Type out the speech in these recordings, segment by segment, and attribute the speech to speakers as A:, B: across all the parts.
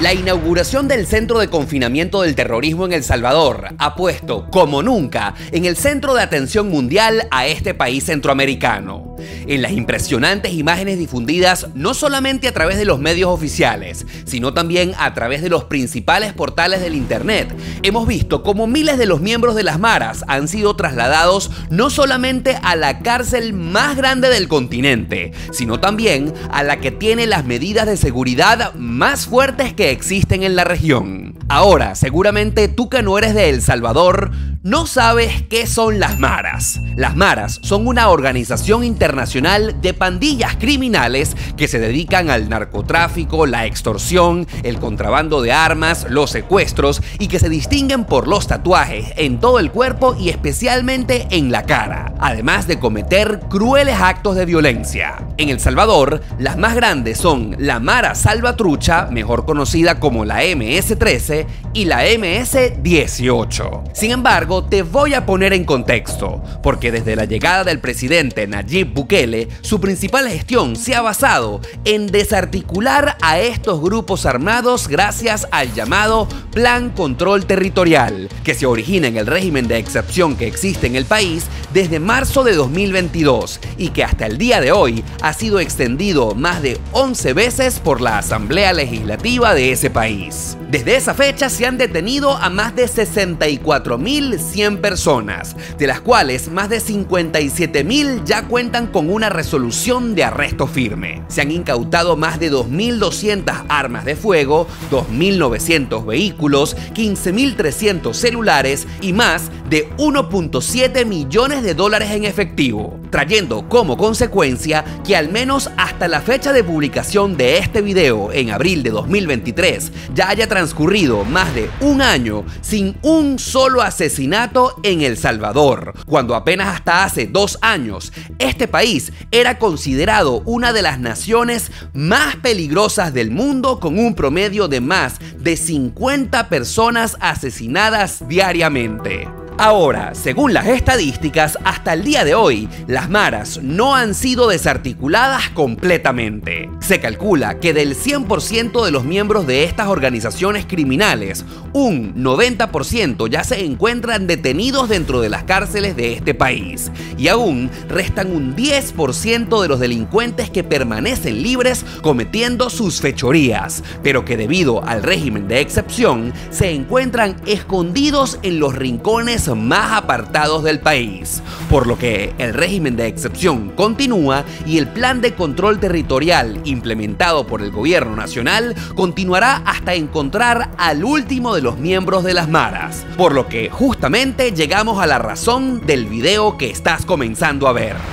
A: La inauguración del Centro de Confinamiento del Terrorismo en El Salvador ha puesto, como nunca, en el centro de atención mundial a este país centroamericano. En las impresionantes imágenes difundidas no solamente a través de los medios oficiales, sino también a través de los principales portales del internet, hemos visto cómo miles de los miembros de las maras han sido trasladados no solamente a la cárcel más grande del continente, sino también a la que tiene las medidas de seguridad más fuertes que existen en la región. Ahora, seguramente tú que no eres de El Salvador, no sabes qué son las maras. Las maras son una organización internacional de pandillas criminales que se dedican al narcotráfico, la extorsión, el contrabando de armas, los secuestros y que se distinguen por los tatuajes en todo el cuerpo y especialmente en la cara, además de cometer crueles actos de violencia. En El Salvador, las más grandes son la Mara Salvatrucha, mejor conocida como la MS-13, y la MS-18. Sin embargo, te voy a poner en contexto, porque desde la llegada del presidente Nayib Bukele, su principal gestión se ha basado en desarticular a estos grupos armados gracias al llamado Plan Control Territorial, que se origina en el régimen de excepción que existe en el país desde marzo de 2022 y que hasta el día de hoy ha sido extendido más de 11 veces por la Asamblea Legislativa de ese país. Desde esa fecha se han detenido a más de 64.100 personas, de las cuales más de 57.000 ya cuentan con una resolución de arresto firme. Se han incautado más de 2.200 armas de fuego, 2.900 vehículos, 15.300 celulares y más de 1.7 millones de dólares en efectivo, trayendo como consecuencia que al menos hasta la fecha de publicación de este video en abril de 2023 ya haya transcurrido más de un año sin un solo asesinato en El Salvador, cuando apenas hasta hace 2 años este país era considerado una de las naciones más peligrosas del mundo, con un promedio de más de 50 personas asesinadas diariamente. Ahora, según las estadísticas, hasta el día de hoy, las maras no han sido desarticuladas completamente. Se calcula que del 100% de los miembros de estas organizaciones criminales, un 90% ya se encuentran detenidos dentro de las cárceles de este país, y aún restan un 10% de los delincuentes que permanecen libres cometiendo sus fechorías, pero que debido al régimen de excepción se encuentran escondidos en los rincones más apartados del país, por lo que el régimen de excepción continúa y el plan de control territorial implementado por el gobierno nacional continuará hasta encontrar al último de los miembros de las maras, por lo que justamente llegamos a la razón del video que estás comenzando a ver.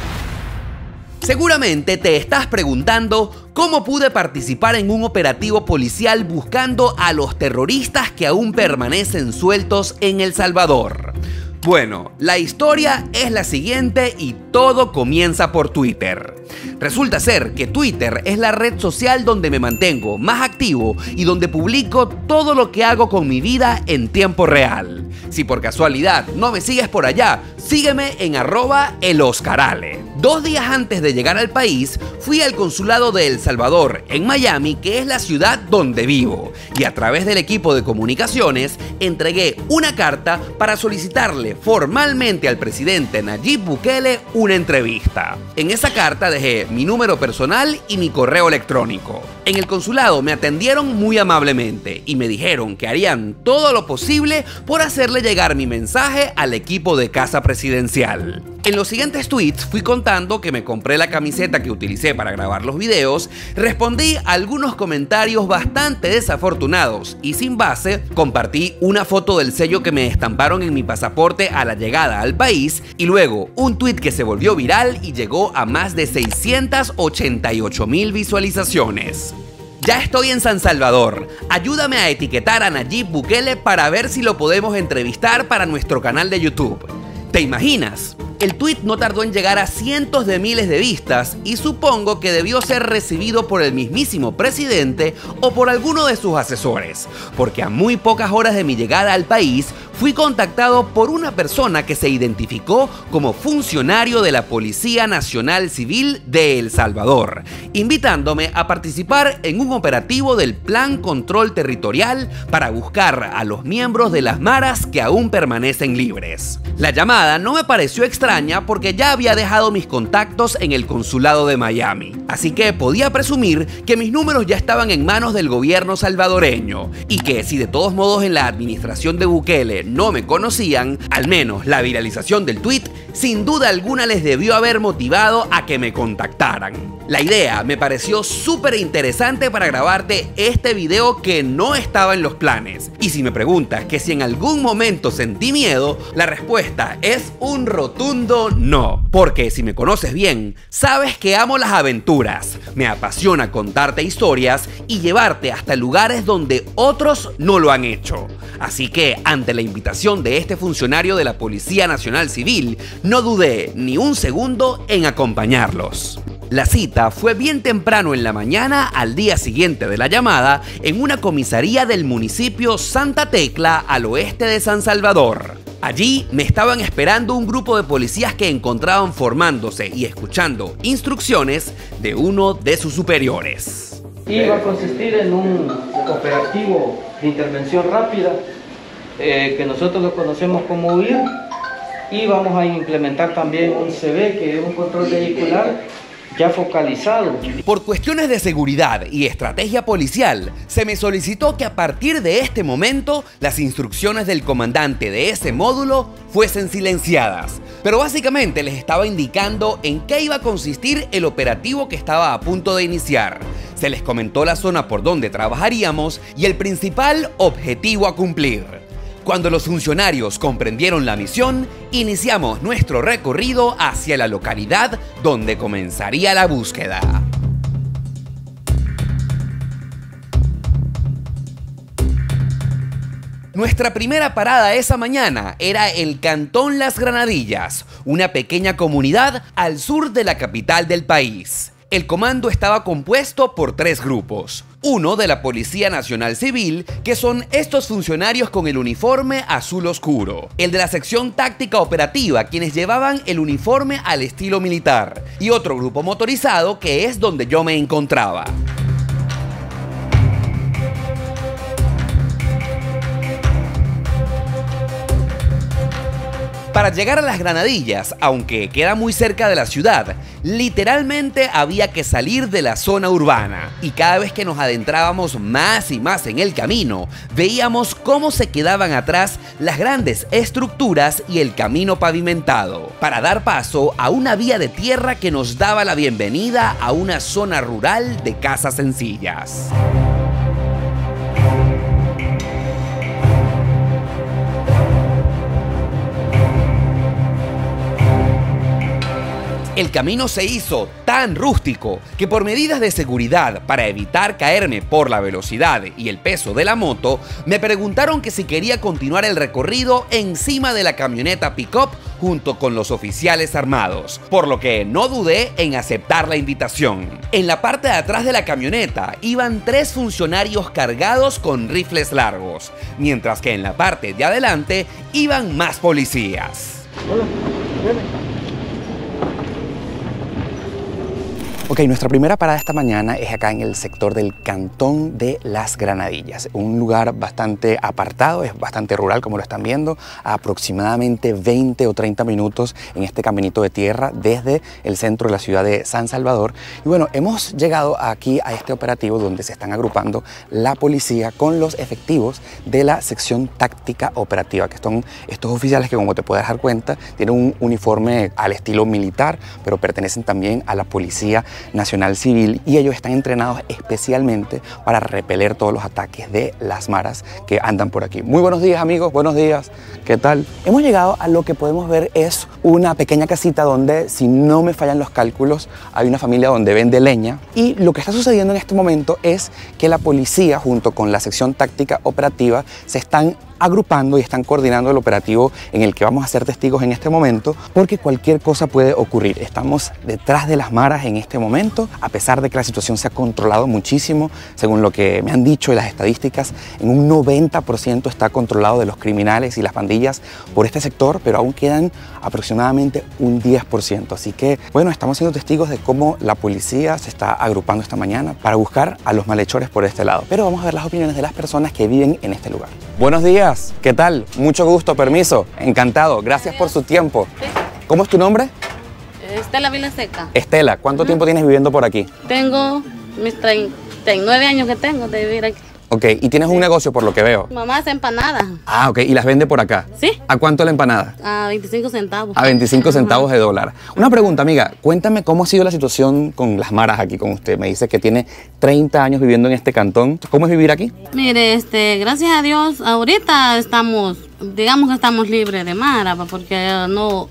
A: Seguramente te estás preguntando cómo pude participar en un operativo policial buscando a los terroristas que aún permanecen sueltos en El Salvador. Bueno, la historia es la siguiente y todo comienza por Twitter. Resulta ser que Twitter es la red social donde me mantengo más activo y donde publico todo lo que hago con mi vida en tiempo real. Si por casualidad no me sigues por allá, sígueme en @eloscarale. 2 días antes de llegar al país, fui al consulado de El Salvador en Miami, que es la ciudad donde vivo, y a través del equipo de comunicaciones entregué una carta para solicitarle formalmente al presidente Nayib Bukele una entrevista. En esa carta dejé mi número personal y mi correo electrónico. En el consulado me atendieron muy amablemente y me dijeron que harían todo lo posible por hacerle llegar mi mensaje al equipo de Casa Presidencial. En los siguientes tweets fui contando que me compré la camiseta que utilicé para grabar los videos, respondí a algunos comentarios bastante desafortunados y sin base, compartí una foto del sello que me estamparon en mi pasaporte a la llegada al país y luego un tweet que se volvió viral y llegó a más de 688.000 visualizaciones. Ya estoy en San Salvador. Ayúdame a etiquetar a Nayib Bukele para ver si lo podemos entrevistar para nuestro canal de YouTube. ¿Te imaginas? El tuit no tardó en llegar a cientos de miles de vistas y supongo que debió ser recibido por el mismísimo presidente o por alguno de sus asesores, porque a muy pocas horas de mi llegada al país fui contactado por una persona que se identificó como funcionario de la Policía Nacional Civil de El Salvador, invitándome a participar en un operativo del Plan Control Territorial para buscar a los miembros de las maras que aún permanecen libres. La llamada no me pareció extraña porque ya había dejado mis contactos en el consulado de Miami, así que podía presumir que mis números ya estaban en manos del gobierno salvadoreño y que si de todos modos en la administración de Bukele no me conocían, al menos la viralización del tuit sin duda alguna les debió haber motivado a que me contactaran. La idea me pareció súper interesante para grabarte este video que no estaba en los planes. Y si me preguntas que si en algún momento sentí miedo, la respuesta es un rotundo no. Porque si me conoces bien, sabes que amo las aventuras. Me apasiona contarte historias y llevarte hasta lugares donde otros no lo han hecho. Así que, ante la invitación de este funcionario de la Policía Nacional Civil, no dudé ni un segundo en acompañarlos. La cita fue bien temprano en la mañana al día siguiente de la llamada en una comisaría del municipio Santa Tecla al oeste de San Salvador. Allí me estaban esperando un grupo de policías que encontraban formándose y escuchando instrucciones de uno de sus superiores.
B: Iba a consistir en un operativo de intervención rápida que nosotros lo conocemos como huir, y vamos a implementar también un CB, que es un control vehicular ya focalizado.
A: Por cuestiones de seguridad y estrategia policial, se me solicitó que a partir de este momento las instrucciones del comandante de ese módulo fuesen silenciadas. Pero básicamente les estaba indicando en qué iba a consistir el operativo que estaba a punto de iniciar. Se les comentó la zona por donde trabajaríamos y el principal objetivo a cumplir. Cuando los funcionarios comprendieron la misión, iniciamos nuestro recorrido hacia la localidad donde comenzaría la búsqueda. Nuestra primera parada esa mañana era el Cantón Las Granadillas, una pequeña comunidad al sur de la capital del país. El comando estaba compuesto por 3 grupos. Uno de la Policía Nacional Civil, que son estos funcionarios con el uniforme azul oscuro. El de la sección táctica operativa, quienes llevaban el uniforme al estilo militar. Y otro grupo motorizado, que es donde yo me encontraba. Para llegar a Las Granadillas, aunque queda muy cerca de la ciudad, literalmente había que salir de la zona urbana. Y cada vez que nos adentrábamos más y más en el camino, veíamos cómo se quedaban atrás las grandes estructuras y el camino pavimentado, para dar paso a una vía de tierra que nos daba la bienvenida a una zona rural de casas sencillas. El camino se hizo tan rústico que por medidas de seguridad para evitar caerme por la velocidad y el peso de la moto, me preguntaron que si quería continuar el recorrido encima de la camioneta pick-up junto con los oficiales armados, por lo que no dudé en aceptar la invitación. En la parte de atrás de la camioneta iban 3 funcionarios cargados con rifles largos, mientras que en la parte de adelante iban más policías.
B: Hola, ven.
C: Ok, nuestra primera parada esta mañana es acá en el sector del Cantón de Las Granadillas, un lugar bastante apartado, es bastante rural como lo están viendo, a aproximadamente 20 o 30 minutos en este caminito de tierra desde el centro de la ciudad de San Salvador. Y bueno, hemos llegado aquí a este operativo donde se están agrupando la policía con los efectivos de la sección táctica operativa, que son estos oficiales que, como te puedes dar cuenta, tienen un uniforme al estilo militar, pero pertenecen también a la Policía Nacional Civil, y ellos están entrenados especialmente para repeler todos los ataques de las maras que andan por aquí. Muy buenos días, amigos, buenos días, ¿qué tal? Hemos llegado a lo que podemos ver es una pequeña casita donde, si no me fallan los cálculos, hay una familia donde vende leña. Y lo que está sucediendo en este momento es que la policía, junto con la sección táctica operativa, se están agrupando y están coordinando el operativo en el que vamos a ser testigos en este momento, porque cualquier cosa puede ocurrir. Estamos detrás de las maras en este momento, a pesar de que la situación se ha controlado muchísimo, según lo que me han dicho y las estadísticas, en un 90% está controlado de los criminales y las pandillas por este sector, pero aún quedan aproximadamente un 10%. Así que, bueno, estamos siendo testigos de cómo la policía se está agrupando esta mañana para buscar a los malhechores por este lado. Pero vamos a ver las opiniones de las personas que viven en este lugar. Buenos días. ¿Qué tal? Mucho gusto, permiso. Encantado. Gracias por su tiempo. ¿Cómo es tu nombre?
D: Estela Vilaseca.
C: Estela, ¿cuánto tiempo tienes viviendo por aquí?
D: Tengo mis 39 años que tengo de vivir aquí.
C: Ok, y tienes un negocio por lo que veo.
D: Mamá hace empanadas.
C: Ah, ok, y las vende por acá.
D: ¿Sí?
C: ¿A cuánto la empanada?
D: A 25 centavos.
C: A 25 centavos de dólar. Una pregunta, amiga, cuéntame cómo ha sido la situación con las maras aquí con usted. Me dice que tiene 30 años viviendo en este cantón. ¿Cómo es vivir aquí?
D: Mire, gracias a Dios, ahorita digamos que estamos libres de mara, porque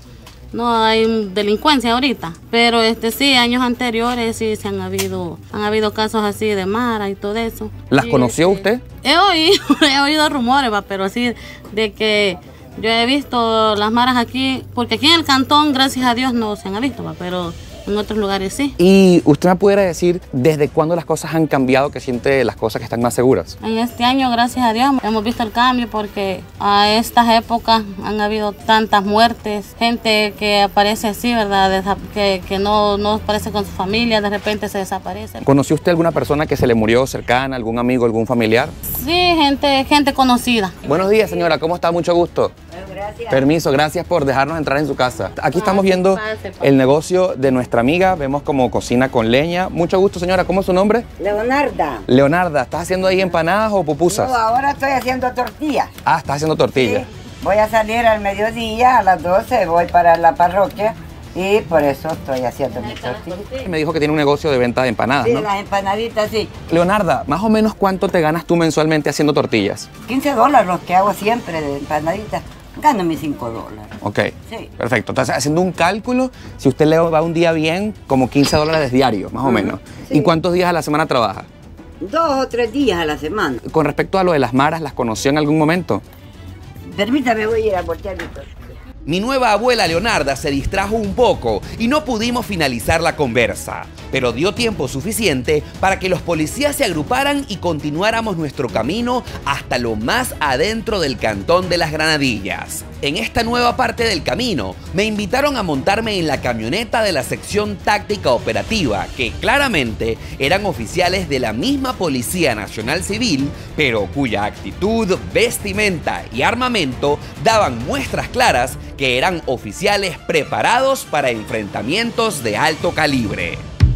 D: no hay delincuencia ahorita, pero sí, años anteriores sí han habido casos así de mara y todo eso.
C: ¿Las conoció usted?
D: He oído rumores, pero así de que yo he visto las maras aquí, porque aquí en el cantón, gracias a Dios, no se han visto, pero en otros lugares sí.
C: ¿Y usted me pudiera decir desde cuándo las cosas han cambiado, que siente las cosas que están más seguras?
D: En este año, gracias a Dios, hemos visto el cambio, porque a estas épocas han habido tantas muertes, gente que aparece así, ¿verdad? Que no aparece con su familia, de repente se desaparece.
C: ¿Conoció usted alguna persona que se le murió cercana, algún amigo, algún familiar?
D: Sí, gente conocida.
C: Buenos días, señora, ¿cómo está? Mucho gusto.
E: Gracias.
C: Permiso, gracias por dejarnos entrar en su casa. Aquí estamos viendo
D: pase.
C: el negocio de nuestra amiga, vemos como cocina con leña. Mucho gusto, señora, ¿cómo es su nombre?
E: Leonarda.
C: Leonarda, ¿estás haciendo ahí empanadas o pupusas?
E: No, ahora estoy haciendo tortillas.
C: Ah, estás haciendo tortillas.
E: Sí, voy a salir al mediodía, a las 12, voy para la parroquia y por eso estoy haciendo mis tortillas.
C: Me dijo que tiene un negocio de venta de empanadas,
E: Sí,
C: ¿no?
E: las empanaditas, sí.
C: Leonarda, más o menos ¿cuánto te ganas tú mensualmente haciendo tortillas?
E: $15 los que hago siempre de empanaditas. Gano mis $5.
C: Ok,
E: Sí.
C: perfecto. Entonces, haciendo un cálculo, si usted le va un día bien, como $15 diarios, más o menos.
E: sí.
C: ¿Y cuántos días a la semana trabaja?
E: 2 o 3 días a la semana.
C: Con respecto a lo de las maras, ¿las conoció en algún momento?
E: Permítame, voy a ir a voltear mi tortilla.
A: Mi nueva abuela Leonarda se distrajo un poco y no pudimos finalizar la conversa, pero dio tiempo suficiente para que los policías se agruparan y continuáramos nuestro camino hasta lo más adentro del cantón de Las Granadillas. En esta nueva parte del camino, me invitaron a montarme en la camioneta de la sección táctica operativa, que claramente eran oficiales de la misma Policía Nacional Civil, pero cuya actitud, vestimenta y armamento daban muestras claras que eran oficiales preparados para enfrentamientos de alto calibre.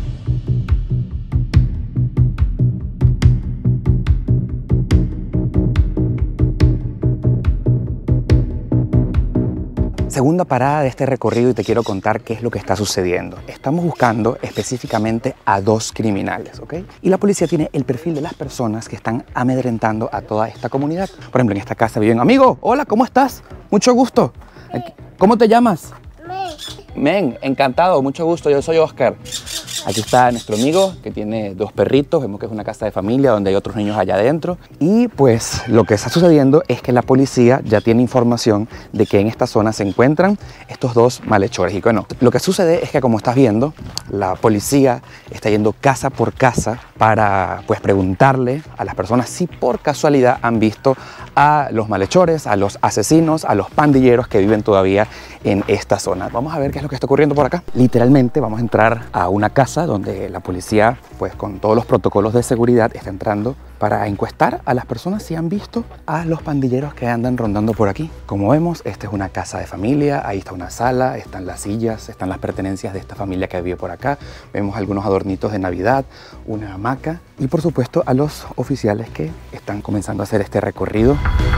C: Segunda parada de este recorrido y te quiero contar qué es lo que está sucediendo. Estamos buscando específicamente a 2 criminales, ¿ok? Y la policía tiene el perfil de las personas que están amedrentando a toda esta comunidad. Por ejemplo, en esta casa viven amigo. Hola, ¿cómo estás? Mucho gusto. ¿Cómo te llamas? Men, encantado, mucho gusto. Yo soy Oscar. Aquí está nuestro amigo que tiene 2 perritos, vemos que es una casa de familia donde hay otros niños allá adentro. Y pues lo que está sucediendo es que la policía ya tiene información de que en esta zona se encuentran estos 2 malhechores. Y bueno, lo que sucede es que, como estás viendo, la policía está yendo casa por casa para pues preguntarle a las personas si por casualidad han visto a los malhechores, a los asesinos, a los pandilleros que viven todavía en esta zona. Vamos a ver qué es lo que está ocurriendo por acá. Literalmente vamos a entrar a una casa donde la policía, pues con todos los protocolos de seguridad, está entrando para encuestar a las personas si han visto a los pandilleros que andan rondando por aquí. Como vemos, esta es una casa de familia, ahí está una sala, están las sillas, están las pertenencias de esta familia que vive por acá. Vemos algunos adornitos de Navidad, una hamaca y por supuesto a los oficiales que están comenzando a hacer este recorrido,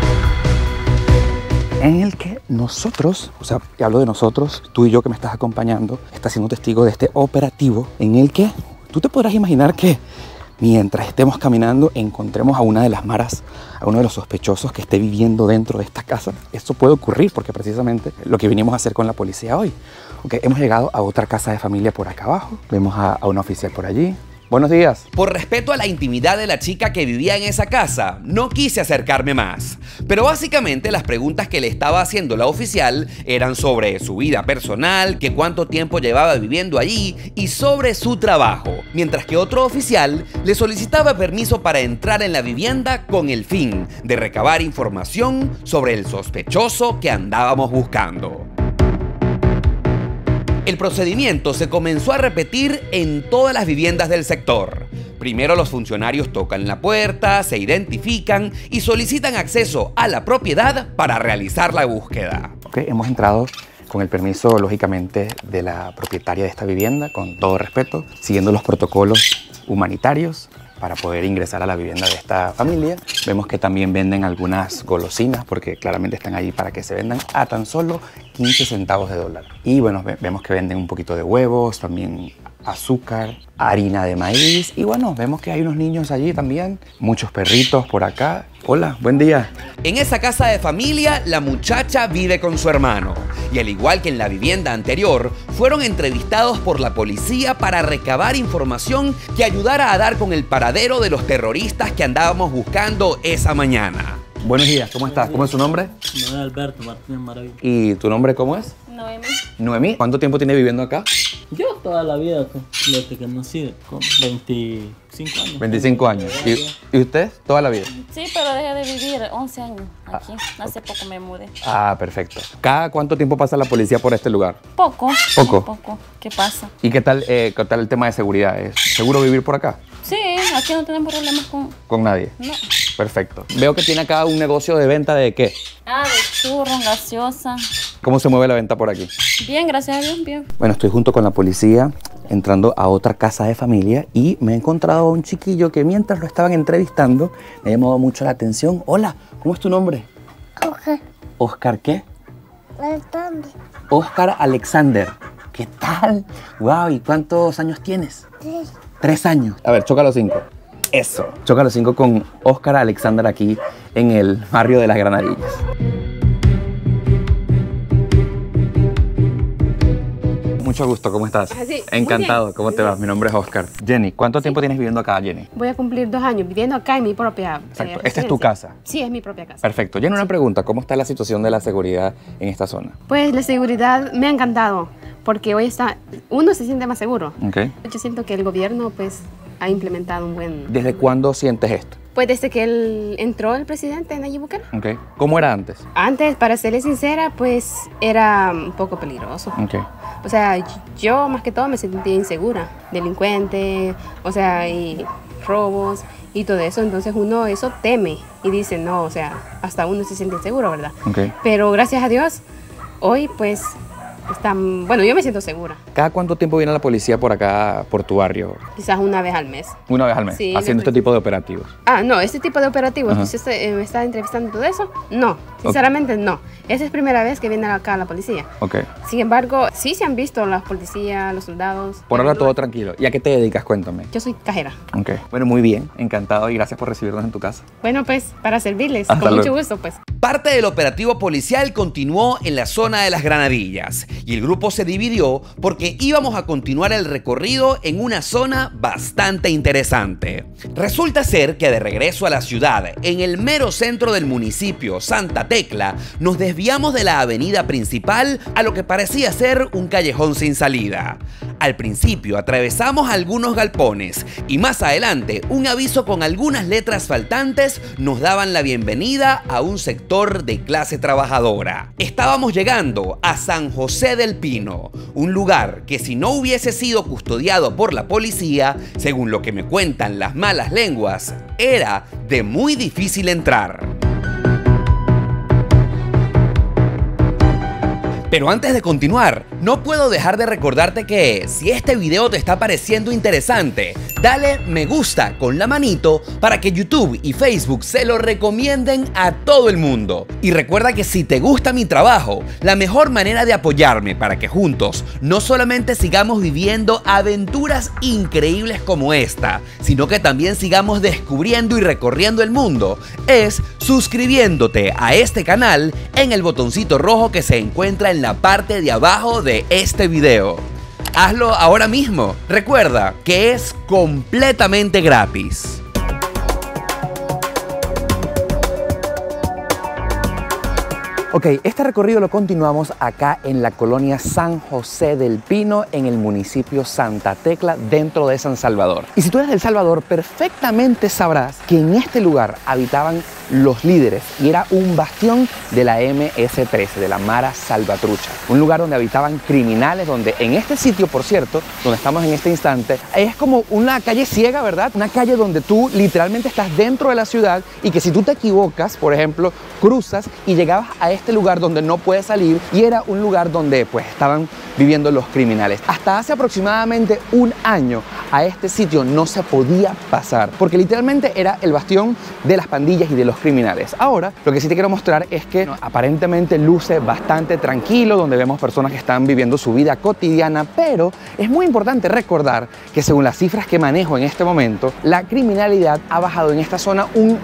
C: en el que nosotros, o sea, y hablo de nosotros, tú y yo que me estás acompañando, estás siendo testigo de este operativo en el que tú te podrás imaginar que mientras estemos caminando encontremos a una de las maras, a uno de los sospechosos que esté viviendo dentro de esta casa. Esto puede ocurrir porque precisamente lo que vinimos a hacer con la policía hoy. Okay, hemos llegado a otra casa de familia por acá abajo. Vemos a un oficial por allí. Buenos días.
A: Por respeto a la intimidad de la chica que vivía en esa casa, no quise acercarme más. Pero básicamente las preguntas que le estaba haciendo la oficial eran sobre su vida personal, que cuánto tiempo llevaba viviendo allí y sobre su trabajo. Mientras que otro oficial le solicitaba permiso para entrar en la vivienda con el fin de recabar información sobre el sospechoso que andábamos buscando. El procedimiento se comenzó a repetir en todas las viviendas del sector. Primero los funcionarios tocan la puerta, se identifican y solicitan acceso a la propiedad para realizar la búsqueda.
C: Okay, hemos entrado con el permiso, lógicamente, de la propietaria de esta vivienda, con todo respeto, siguiendo los protocolos humanitarios para poder ingresar a la vivienda de esta familia. Vemos que también venden algunas golosinas porque claramente están ahí para que se vendan a tan solo 15 centavos de dólar. Y bueno, vemos que venden un poquito de huevos, también azúcar, harina de maíz y bueno, vemos que hay unos niños allí también, muchos perritos por acá. Hola, buen día.
A: En esa casa de familia, la muchacha vive con su hermano y al igual que en la vivienda anterior, fueron entrevistados por la policía para recabar información que ayudara a dar con el paradero de los terroristas que andábamos buscando esa mañana.
C: Buenos días, ¿cómo estás? ¿Cómo es su nombre?
F: Noé Alberto Martínez Maravilla.
C: ¿Y tu nombre cómo es?
D: Noemí.
C: Noemí. ¿Cuánto tiempo tiene viviendo acá?
F: Yo toda la vida, desde que nací, con 25 años.
C: 25 años. ¿Y usted? Toda la vida.
G: Sí, pero dejé de vivir 11 años aquí. Hace poco me mudé.
C: Ah, perfecto. ¿Cada cuánto tiempo pasa la policía por este lugar?
G: Poco.
C: ¿Poco?
G: Poco. ¿Qué pasa?
C: ¿Y qué tal el tema de seguridad? ¿Es seguro vivir por acá?
G: Sí, aquí no tenemos problemas
C: ¿Con nadie?
G: No.
C: Perfecto. Veo que tiene acá un negocio de venta de ¿qué?
G: De churros, gaseosa.
C: ¿Cómo se mueve la venta por aquí?
G: Bien, gracias a Dios, bien.
C: Bueno, estoy junto con la policía entrando a otra casa de familia y me he encontrado a un chiquillo que mientras lo estaban entrevistando me ha llamado mucho la atención. Hola, ¿cómo es tu nombre?
H: Oscar.
C: ¿Oscar qué?
H: Alexander.
C: Oscar Alexander. ¿Qué tal? Wow, ¿y cuántos años tienes?
H: 3.
C: 3 años. A ver, choca los 5. Eso. Choca los 5 con Oscar Alexander aquí en el barrio de Las Granadillas. Mucho gusto, ¿cómo estás?
I: Sí,
C: encantado, ¿cómo te va? Mi nombre es Oscar. Jenny, ¿cuánto tiempo tienes viviendo acá, Jenny?
I: Voy a cumplir 2 años viviendo acá en mi propia
C: Exacto. ¿Esta es tu casa?
I: Sí, es mi propia casa.
C: Perfecto. Jenny, una pregunta. ¿Cómo está la situación de la seguridad en esta zona?
I: Pues la seguridad me ha encantado porque hoy uno se siente más seguro.
C: Okay.
I: Yo siento que el gobierno pues ha implementado un buen...
C: ¿Desde cuándo sientes esto?
I: Pues desde que entró el presidente Nayib Bukele.
C: Okay. ¿Cómo era antes?
I: Antes, para serle sincera, pues era un poco peligroso.
C: Okay.
I: O sea, yo más que todo me sentía insegura. Delincuente, o sea, y robos y todo eso. Entonces uno eso teme y dice, no, o sea, hasta uno se siente inseguro, ¿verdad?
C: Okay.
I: Pero gracias a Dios, hoy pues bueno, yo me siento segura.
C: ¿Cada cuánto tiempo viene la policía por acá, por tu barrio?
I: Quizás una vez al mes.
C: Una vez al mes,
I: Sí,
C: haciendo este tipo de operativos.
I: No, este tipo de operativos,
C: Ajá.
I: ¿usted me está entrevistando todo eso? No, sinceramente no. Esa es primera vez que viene acá la policía.
C: Ok.
I: Sin embargo, sí se han visto las policías, los soldados.
C: Por ahora todo tranquilo. ¿Y a qué te dedicas? Cuéntame.
I: Yo soy cajera.
C: Ok. Bueno, muy bien. Encantado y gracias por recibirnos en tu casa.
I: Bueno, pues, para servirles,
C: Hasta
I: con
C: luego.
I: mucho gusto, pues.
A: Parte del operativo policial continuó en la zona de Las Granadillas y el grupo se dividió porque íbamos a continuar el recorrido en una zona bastante interesante. Resulta ser que de regreso a la ciudad, en el mero centro del municipio, Santa Tecla, nos desviamos de la avenida principal a lo que parecía ser un callejón sin salida. Al principio atravesamos algunos galpones y más adelante un aviso con algunas letras faltantes nos daban la bienvenida a un sector de clase trabajadora. Estábamos llegando a San José del Pino, un lugar que si no hubiese sido custodiado por la policía, según lo que me cuentan las malas lenguas, era de muy difícil entrar. Pero antes de continuar, no puedo dejar de recordarte que si este video te está pareciendo interesante, dale me gusta con la manito para que YouTube y Facebook se lo recomienden a todo el mundo. Y recuerda que si te gusta mi trabajo, la mejor manera de apoyarme para que juntos no solamente sigamos viviendo aventuras increíbles como esta, sino que también sigamos descubriendo y recorriendo el mundo, es suscribiéndote a este canal en el botoncito rojo que se encuentra en la parte de abajo de este video. Hazlo ahora mismo. Recuerda que es completamente gratis.
C: Ok, este recorrido lo continuamos acá en la colonia San José del Pino, en el municipio Santa Tecla, dentro de San Salvador. Y si tú eres del Salvador, perfectamente sabrás que en este lugar habitaban los líderes y era un bastión de la MS-13, de la Mara Salvatrucha. Un lugar donde habitaban criminales, donde en este sitio, por cierto, donde estamos en este instante, es como una calle ciega, ¿verdad? Una calle donde tú literalmente estás dentro de la ciudad y que si tú te equivocas, por ejemplo, cruzas y llegabas a este lugar donde no puedes salir, y era un lugar donde pues estaban viviendo los criminales. Hasta hace aproximadamente un año a este sitio no se podía pasar porque literalmente era el bastión de las pandillas y de los criminales. Ahora lo que sí te quiero mostrar es que aparentemente luce bastante tranquilo, donde vemos personas que están viviendo su vida cotidiana, pero es muy importante recordar que según las cifras que manejo en este momento, la criminalidad ha bajado en esta zona un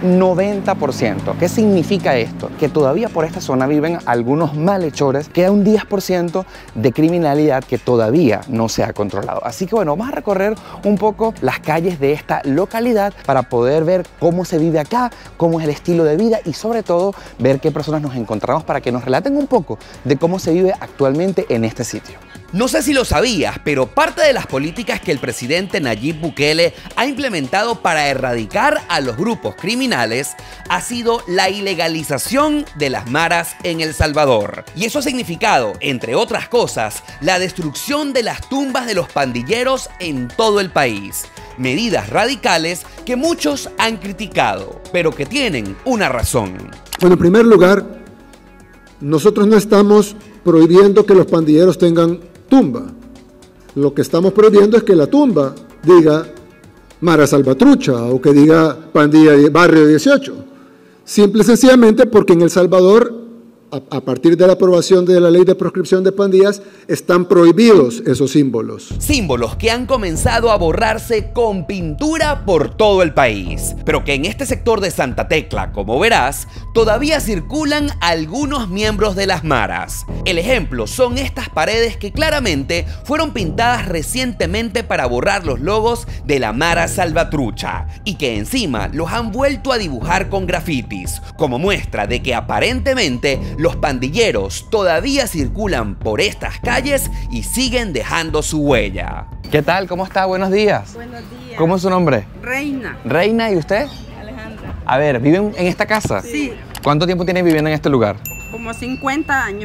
C: 90%. ¿Qué significa esto? Que todavía por esta zona viven algunos malhechores, queda un 10% de criminalidad que todavía no se ha controlado. Así que bueno, vamos a recorrer un poco las calles de esta localidad para poder ver cómo se vive acá, cómo es el estilo de vida y sobre todo ver qué personas nos encontramos para que nos relaten un poco de cómo se vive actualmente en este sitio.
A: No sé si lo sabías, pero parte de las políticas que el presidente Nayib Bukele ha implementado para erradicar a los grupos criminales ha sido la ilegalización de las maras en El Salvador. Y eso ha significado, entre otras cosas, la destrucción de las tumbas de los pandilleros en todo el país. Medidas radicales que muchos han criticado, pero que tienen una razón.
J: Bueno, en primer lugar, nosotros no estamos prohibiendo que los pandilleros tengan tumba. Lo que estamos prohibiendo es que la tumba diga Mara Salvatrucha o que diga Pandilla Barrio 18. Simple y sencillamente porque en El Salvador, a partir de la aprobación de la ley de proscripción de pandillas, están prohibidos esos símbolos.
A: Símbolos que han comenzado a borrarse con pintura por todo el país, pero que en este sector de Santa Tecla, como verás, todavía circulan algunos miembros de las maras. El ejemplo son estas paredes que claramente fueron pintadas recientemente para borrar los logos de la Mara Salvatrucha y que encima los han vuelto a dibujar con grafitis, como muestra de que aparentemente los pandilleros todavía circulan por estas calles y siguen dejando su huella.
C: ¿Qué tal? ¿Cómo está? Buenos días.
K: Buenos días.
C: ¿Cómo es su nombre?
K: Reina.
C: Reina, ¿y usted?
K: Alejandra.
C: A ver, ¿viven en esta casa?
K: Sí.
C: ¿Cuánto tiempo tienen viviendo en este lugar?
K: Como 50 años.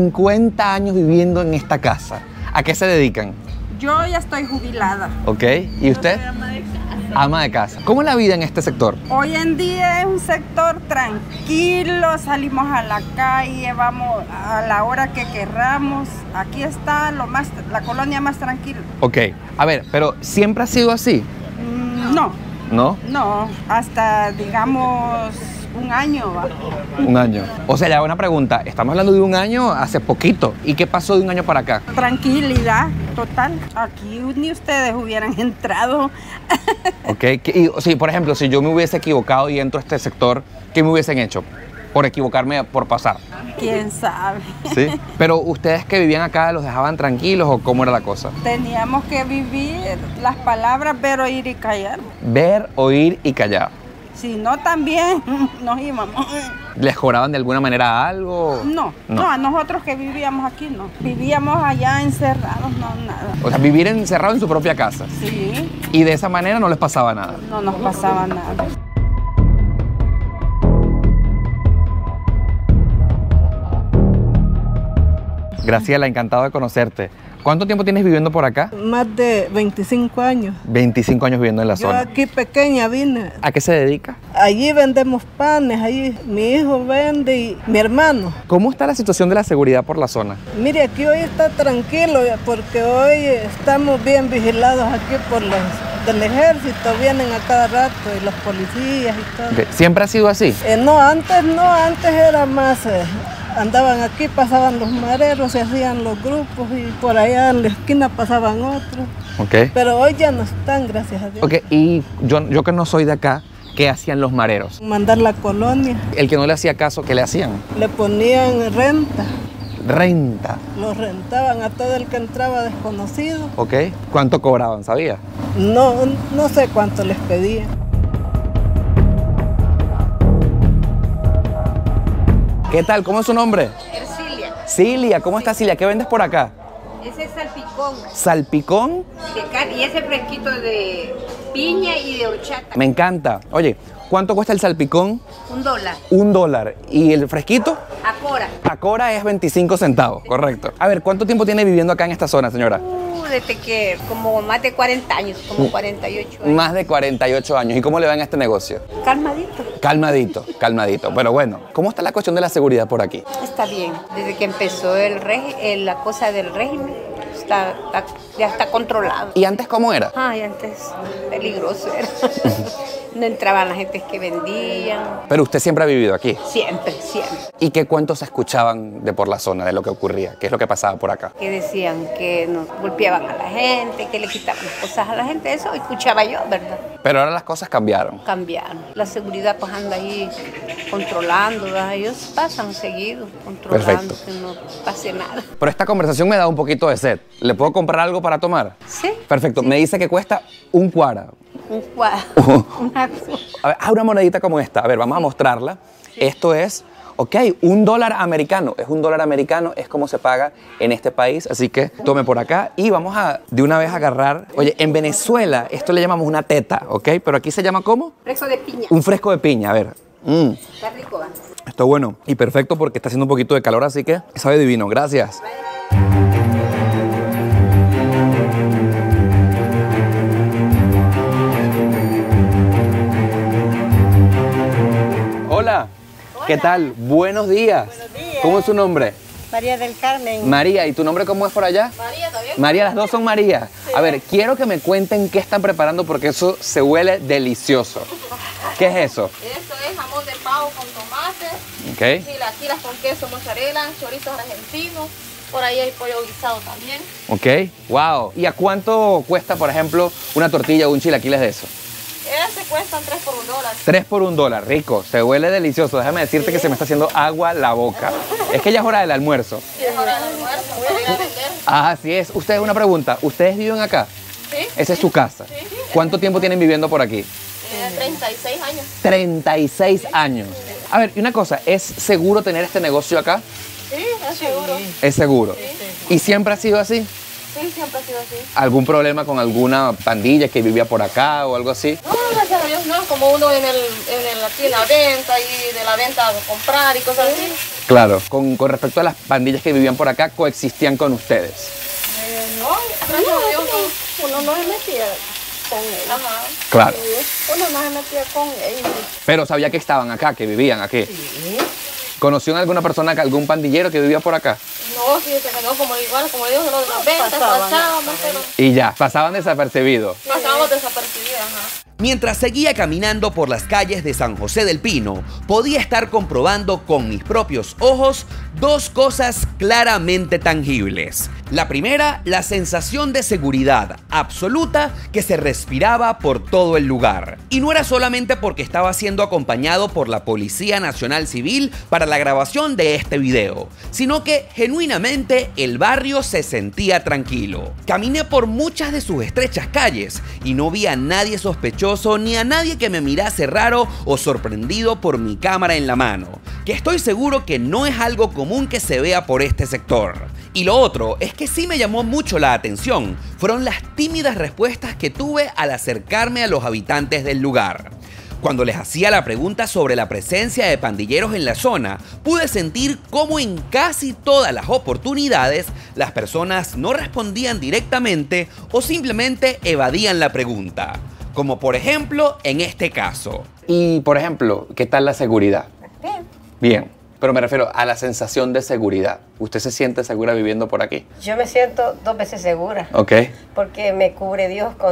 C: 50 años viviendo en esta casa. ¿A qué se dedican?
K: Yo ya estoy jubilada.
C: Ok, ¿y usted? Ama de casa. ¿Cómo es la vida en este sector?
K: Hoy en día es un sector tranquilo, salimos a la calle, vamos a la hora que querramos. Aquí está la colonia más tranquila.
C: Ok, a ver, pero ¿siempre ha sido así?
K: No.
C: ¿No?
K: No, hasta digamos un año. ¿Va?
C: Un año. O sea, ya una pregunta, estamos hablando de un año hace poquito. ¿Y qué pasó de un año para acá?
K: Tranquilidad total. Aquí ni ustedes hubieran entrado.
C: Ok, y, sí, por ejemplo, si yo me hubiese equivocado y entro a este sector, ¿qué me hubiesen hecho? Por equivocarme, por pasar.
K: ¿Quién sabe?
C: Sí. Pero ustedes que vivían acá, ¿los dejaban tranquilos o cómo era la cosa?
K: Teníamos que vivir las palabras ver, oír y callar.
C: Ver, oír y callar.
K: Si no, también nos íbamos.
C: ¿Les cobraban de alguna manera algo?
K: No, a nosotros que vivíamos aquí no. Vivíamos allá encerrados, no, nada.
C: O sea, vivir encerrado en su propia casa.
K: Sí.
C: Y de esa manera no les pasaba nada.
K: No nos pasaba nada.
C: Graciela, encantado de conocerte. ¿Cuánto tiempo tienes viviendo por acá?
L: Más de 25 años.
C: 25 años viviendo en la zona.
L: Yo aquí pequeña vine.
C: ¿A qué se dedica?
L: Allí vendemos panes, allí mi hijo vende y mi hermano.
C: ¿Cómo está la situación de la seguridad por la zona?
L: Mire, aquí hoy está tranquilo porque hoy estamos bien vigilados aquí por los del ejército, vienen a cada rato y los policías y todo.
C: Okay. ¿Siempre ha sido así?
L: No, antes era más... andaban aquí, pasaban los mareros, se hacían los grupos y por allá en la esquina pasaban otros.
C: Okay.
L: Pero hoy ya no están, gracias a Dios.
C: Okay. Y yo que no soy de acá, ¿qué hacían los mareros?
L: Mandar la colonia.
C: El que no le hacía caso, ¿qué le hacían?
L: Le ponían renta.
C: Renta.
L: Los rentaban a todo el que entraba desconocido.
C: Ok. ¿Cuánto cobraban, sabía?
L: No sé cuánto les pedían.
C: ¿Qué tal? ¿Cómo es su nombre?
M: Ercilia.
C: Cilia, ¿cómo está Cilia? ¿Qué vendes por acá?
M: Ese es salpicón.
C: ¿Salpicón?
M: Y ese fresquito de piña y de horchata.
C: Me encanta. Oye, ¿cuánto cuesta el salpicón?
M: $1.
C: $1. ¿Y el fresquito?
M: Acora.
C: Acora es 25 centavos, correcto. A ver, ¿cuánto tiempo tiene viviendo acá en esta zona, señora?
M: Desde que como más de 40 años, como 48 años.
C: Más de 48 años. ¿Y cómo le va en este negocio?
M: Calmadito.
C: Calmadito, calmadito. Pero bueno, ¿cómo está la cuestión de la seguridad por aquí?
M: Está bien. Desde que empezó la cosa del régimen, ya está controlado.
C: ¿Y antes cómo era?
M: Ay, antes peligroso era. No entraban las gentes que vendían.
C: Pero usted siempre ha vivido aquí.
M: Siempre, siempre.
C: ¿Y qué cuentos se escuchaban de por la zona, de lo que ocurría? ¿Qué es lo que pasaba por acá?
M: Que decían que nos golpeaban a la gente, que le quitaban las cosas a la gente. Eso escuchaba yo, ¿verdad?
C: Pero ahora las cosas cambiaron.
M: Cambiaron. La seguridad pues anda ahí controlando, ¿verdad? Ellos pasan seguido, controlando. Perfecto. Que no pase nada.
C: Pero esta conversación me da un poquito de sed. ¿Le puedo comprar algo para tomar?
M: Sí.
C: Perfecto.
M: Sí.
C: Me dice que cuesta un cuara.
M: Un cuara.
C: A ver, una monedita como esta. A ver, vamos a mostrarla. Sí. Esto es, ok, $1 americano. Es $1 americano, es como se paga en este país. Así que tome por acá y vamos a de una vez agarrar. Oye, en Venezuela esto le llamamos una teta, ¿ok? Pero aquí se llama ¿cómo?
M: Fresco de piña.
C: Un fresco de piña, a ver.
M: Está rico, ¿eh?
C: Está bueno y perfecto porque está haciendo un poquito de calor, así que sabe divino. Gracias. Hola. ¿Qué tal? Buenos días.
N: Buenos días.
C: ¿Cómo es su nombre?
N: María del Carmen.
C: María, ¿y tu nombre cómo es por allá?
N: María también.
C: María, las dos son María. Sí. A ver, quiero que me cuenten qué están preparando porque eso se huele delicioso. ¿Qué es eso?
O: Eso es jamón de pavo con tomate,
C: okay.
O: Chilaquilas con queso mozzarella, chorizos argentinos, por ahí hay pollo guisado también.
C: Ok, wow. ¿Y a cuánto cuesta, por ejemplo, una tortilla o un chilaquiles de eso?
O: Ese cuestan $3 por $1.
C: 3 por $1, rico. Se huele delicioso. Déjame decirte que se me está haciendo agua la boca. Es que ya es hora del almuerzo.
O: Sí, es hora del almuerzo. Voy a ir a vender.
C: Así es. Ustedes, una pregunta. ¿Ustedes viven acá?
O: Sí.
C: ¿Esa es su casa?
O: Sí.
C: ¿Cuánto tiempo tienen viviendo por aquí?
O: 36 años.
C: 36 años. A ver, y una cosa. ¿Es seguro tener este negocio acá?
O: Sí, es seguro.
C: ¿Es seguro? Sí. ¿Y siempre ha sido así?
O: Sí, siempre ha sido así.
C: ¿Algún problema con alguna pandilla que vivía por acá o algo así?
O: No, gracias a Dios no, como uno aquí en la venta y de la venta comprar y cosas así.
C: Claro, con respecto a las pandillas que vivían por acá, ¿coexistían con ustedes?
O: No, gracias a Dios no.
N: Uno no se metía con ellos.
O: Ajá.
C: Claro.
N: Sí, uno no se metía con ellos.
C: Pero sabía que estaban acá, que vivían aquí.
N: Sí.
C: ¿Conoció a alguna persona, algún pandillero que vivía por acá?
O: No, sí, se quedó como digo, lo de las ventas, pasábamos, pero...
C: Y ya, pasaban desapercibidos.
O: Pasábamos desapercibidos, ajá.
A: Mientras seguía caminando por las calles de San José del Pino, podía estar comprobando con mis propios ojos dos cosas claramente tangibles. La primera, la sensación de seguridad absoluta que se respiraba por todo el lugar. Y no era solamente porque estaba siendo acompañado por la Policía Nacional Civil para la grabación de este video, sino que genuinamente el barrio se sentía tranquilo. Caminé por muchas de sus estrechas calles y no vi a nadie sospechoso ni a nadie que me mirase raro o sorprendido por mi cámara en la mano, que estoy seguro que no es algo común que se vea por este sector. Y lo otro es que sí me llamó mucho la atención, fueron las tímidas respuestas que tuve al acercarme a los habitantes del lugar. Cuando les hacía la pregunta sobre la presencia de pandilleros en la zona, pude sentir cómo en casi todas las oportunidades las personas no respondían directamente o simplemente evadían la pregunta. Como por ejemplo en este caso.
C: Y por ejemplo, ¿qué tal la seguridad?
N: Bien.
C: Bien, pero me refiero a la sensación de seguridad. ¿Usted se siente segura viviendo por aquí?
N: Yo me siento 2 veces segura.
C: Ok.
N: Porque me cubre Dios con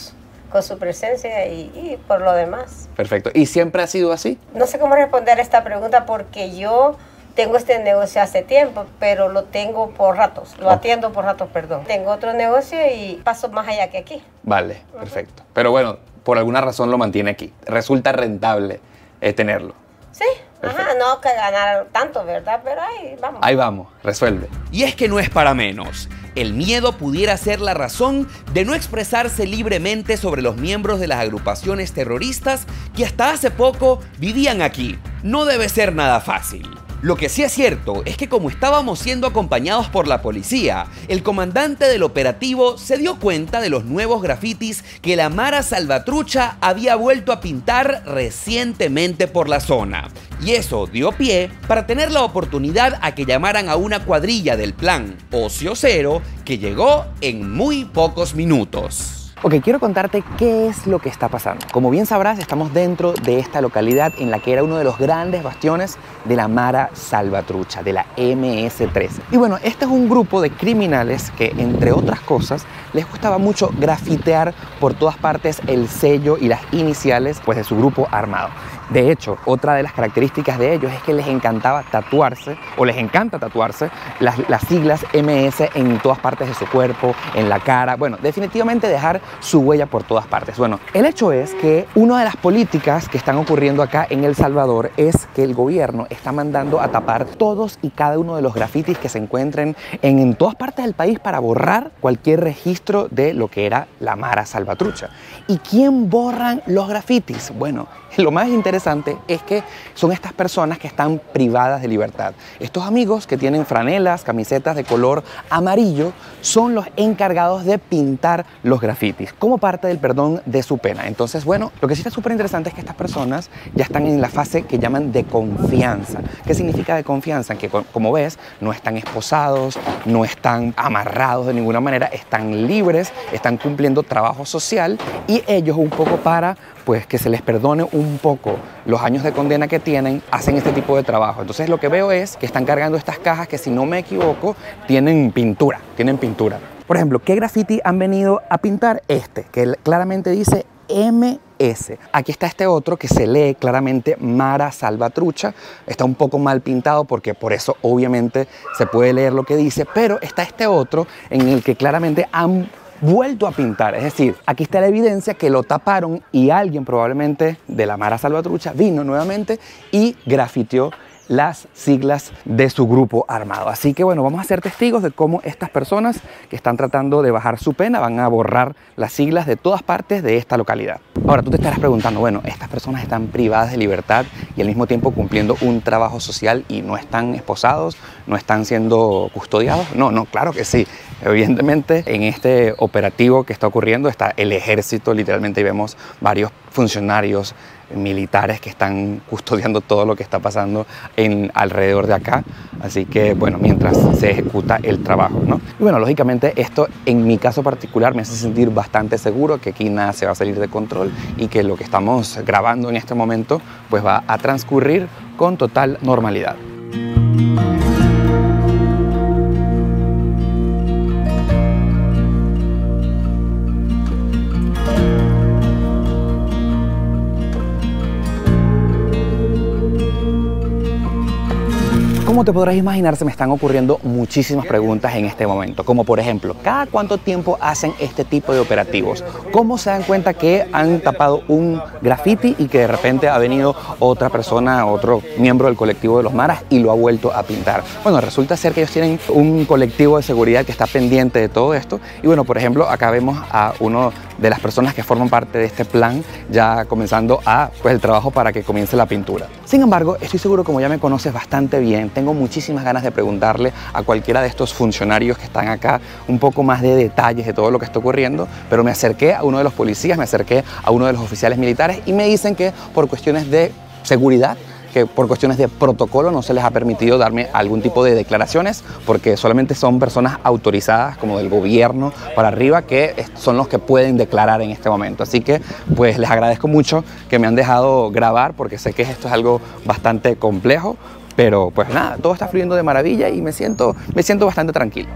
N: su presencia y por lo demás.
C: Perfecto. ¿Y siempre ha sido así?
N: No sé cómo responder a esta pregunta porque yo tengo este negocio hace tiempo, pero lo tengo por ratos, lo atiendo por ratos, perdón. Tengo otro negocio y paso más allá que aquí.
C: Vale, perfecto. Pero bueno, por alguna razón lo mantiene aquí. Resulta rentable tenerlo.
N: Sí, ajá, no que ganar tanto, ¿verdad? Pero ahí vamos.
C: Ahí vamos, resuelve.
A: Y es que no es para menos. El miedo pudiera ser la razón de no expresarse libremente sobre los miembros de las agrupaciones terroristas que hasta hace poco vivían aquí. No debe ser nada fácil. Lo que sí es cierto es que como estábamos siendo acompañados por la policía, el comandante del operativo se dio cuenta de los nuevos grafitis que la Mara Salvatrucha había vuelto a pintar recientemente por la zona. Y eso dio pie para tener la oportunidad a que llamaran a una cuadrilla del plan Ocio Cero que llegó en muy pocos minutos.
C: Ok, quiero contarte qué es lo que está pasando. Como bien sabrás, estamos dentro de esta localidad en la que era uno de los grandes bastiones de la Mara Salvatrucha, de la MS-13. Y bueno, este es un grupo de criminales que, entre otras cosas, les gustaba mucho grafitear por todas partes el sello y las iniciales pues, de su grupo armado. De hecho, otra de las características de ellos es que les encantaba tatuarse, o les encanta tatuarse, las siglas MS en todas partes de su cuerpo, en la cara. Bueno, definitivamente dejar su huella por todas partes. Bueno, el hecho es que una de las políticas que están ocurriendo acá en El Salvador es que el gobierno está mandando a tapar todos y cada uno de los grafitis que se encuentren en todas partes del país para borrar cualquier registro de lo que era la Mara Salvatrucha. ¿Y quién borran los grafitis? Bueno, lo más interesante es que son estas personas que están privadas de libertad. Estos amigos que tienen franelas, camisetas de color amarillo, son los encargados de pintar los grafitis como parte del perdón de su pena. Entonces, bueno, lo que sí está súper interesante es que estas personas ya están en la fase que llaman de confianza. ¿Qué significa de confianza? Que, como ves, no están esposados, no están amarrados de ninguna manera, están libres, están cumpliendo trabajo social y ellos un poco para pues que se les perdone un poco los años de condena que tienen, hacen este tipo de trabajo. Entonces lo que veo es que están cargando estas cajas que, si no me equivoco, tienen pintura. Por ejemplo, ¿qué graffiti han venido a pintar? Este, que claramente dice MS. Aquí está este otro que se lee claramente Mara Salvatrucha. Está un poco mal pintado porque por eso obviamente se puede leer lo que dice, pero está este otro en el que claramente han vuelto a pintar, es decir, aquí está la evidencia que lo taparon y alguien probablemente de la Mara Salvatrucha vino nuevamente y grafiteó las siglas de su grupo armado. Así que bueno, vamos a ser testigos de cómo estas personas que están tratando de bajar su pena van a borrar las siglas de todas partes de esta localidad. Ahora tú te estarás preguntando, bueno, estas personas están privadas de libertad y al mismo tiempo cumpliendo un trabajo social y no están esposados, no están siendo custodiados. No, claro que sí. Evidentemente en este operativo que está ocurriendo está el ejército, literalmente, y vemos varios funcionarios militares que están custodiando todo lo que está pasando alrededor de acá. Así que bueno, mientras se ejecuta el trabajo, ¿no? Y bueno, lógicamente esto en mi caso particular me hace sentir bastante seguro que aquí nada se va a salir de control y que lo que estamos grabando en este momento pues va a transcurrir con total normalidad. Como te podrás imaginar, se me están ocurriendo muchísimas preguntas en este momento, como por ejemplo, ¿cada cuánto tiempo hacen este tipo de operativos? ¿Cómo se dan cuenta que han tapado un graffiti y que de repente ha venido otra persona, otro miembro del colectivo de los Maras y lo ha vuelto a pintar? Bueno, resulta ser que ellos tienen un colectivo de seguridad que está pendiente de todo esto y bueno, por ejemplo, acá vemos a uno de las personas que forman parte de este plan, ya comenzando el trabajo para que comience la pintura. Sin embargo, estoy seguro, como ya me conoces bastante bien, tengo muchísimas ganas de preguntarle a cualquiera de estos funcionarios que están acá un poco más de detalles de todo lo que está ocurriendo, pero me acerqué a uno de los policías, me acerqué a uno de los oficiales militares y me dicen que por cuestiones de seguridad, que por cuestiones de protocolo no se les ha permitido darme algún tipo de declaraciones, porque solamente son personas autorizadas como del gobierno para arriba que son los que pueden declarar en este momento. Así que pues les agradezco mucho que me han dejado grabar, porque sé que esto es algo bastante complejo, pero pues nada, todo está fluyendo de maravilla y me siento bastante tranquilo.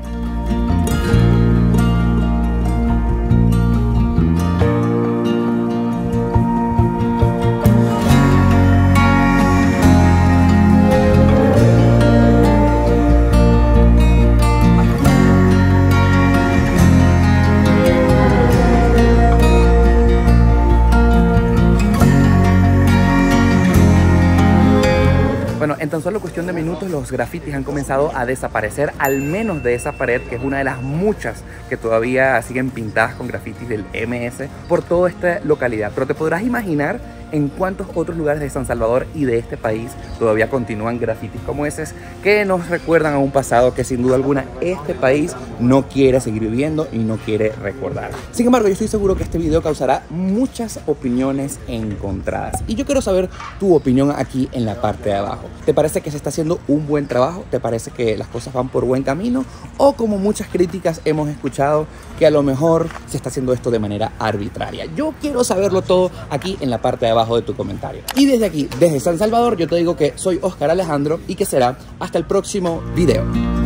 C: Bueno, en tan solo cuestión de minutos los grafitis han comenzado a desaparecer, al menos de esa pared, que es una de las muchas que todavía siguen pintadas con grafitis del MS por toda esta localidad. Pero te podrás imaginar en cuántos otros lugares de San Salvador y de este país todavía continúan grafitis como esos, que nos recuerdan a un pasado que sin duda alguna este país no quiere seguir viviendo y no quiere recordar. Sin embargo, yo estoy seguro que este video causará muchas opiniones encontradas y yo quiero saber tu opinión aquí en la parte de abajo. ¿Te parece que se está haciendo un buen trabajo? ¿Te parece que las cosas van por buen camino? ¿O como muchas críticas hemos escuchado, que a lo mejor se está haciendo esto de manera arbitraria? Yo quiero saberlo todo aquí en la parte de abajo de tu comentario. Y desde aquí, desde San Salvador, yo te digo que soy Oscar Alejandro y que será hasta el próximo video.